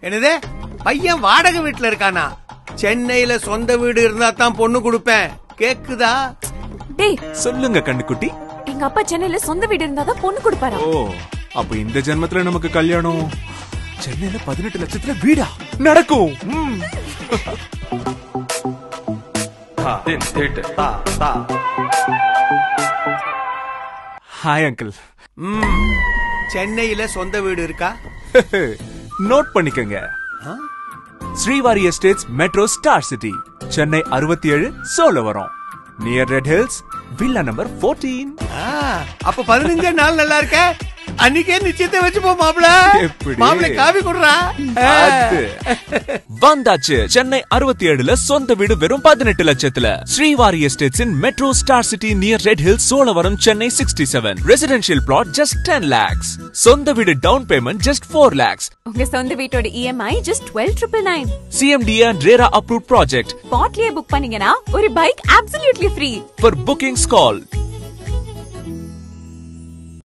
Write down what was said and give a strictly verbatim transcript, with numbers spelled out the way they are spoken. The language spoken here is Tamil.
என்னது பையன் வாடகை வீட்டுல இருக்கானா? சென்னையில சொந்த வீடு இருந்தா தான் பொண்ணு கொடுப்பேன். கேக்குதா? டேய் சொல்லுங்க கண்ணுக்குட்டி. எங்க அப்பா சென்னையில சொந்த வீடு இருந்தா தான் பொண்ணு கொடுப்பாரா? ஓ, அப்ப இந்த ஜென்மத்துல நமக்கு கல்யாணம் சென்னையில பதினெட்டு லட்சத்துல வீடா நடக்கும். Hi uncle. சென்னையில சொந்த வீடு இருக்கா? நோட் பண்ணிக்கங்க. Srivari estates metro star city, Chennai அறுபத்தி ஏழு Cholavaram, near red hills, villa number பதினான்கு. அப்ப பதினஞ்சு நாள் நல்லா இருக்க. அன்னைக்கே நிச்சயத்தை வச்சு போ மாப்ள. எப்படி மாப்ள காபி குடுறா. வந்தாச்சு. சென்னை அறுபத்தி ஏழுல சொந்த வீடு வெறும் பதினெட்டு லட்சத்துல. Srivari estates in metro star city near red hills Cholavaram, Chennai அறுபத்தி ஏழு. Residential plot just ten lakhs. சொந்த வீடு down payment just four lakhs. உங்க சொந்த வீட்டோட EMI just twelve nine nine nine. CMDA and RERA approved project. ஸ்பாட்லயே புக் பண்ணீங்கனா ஒரு bike absolutely free. For bookings call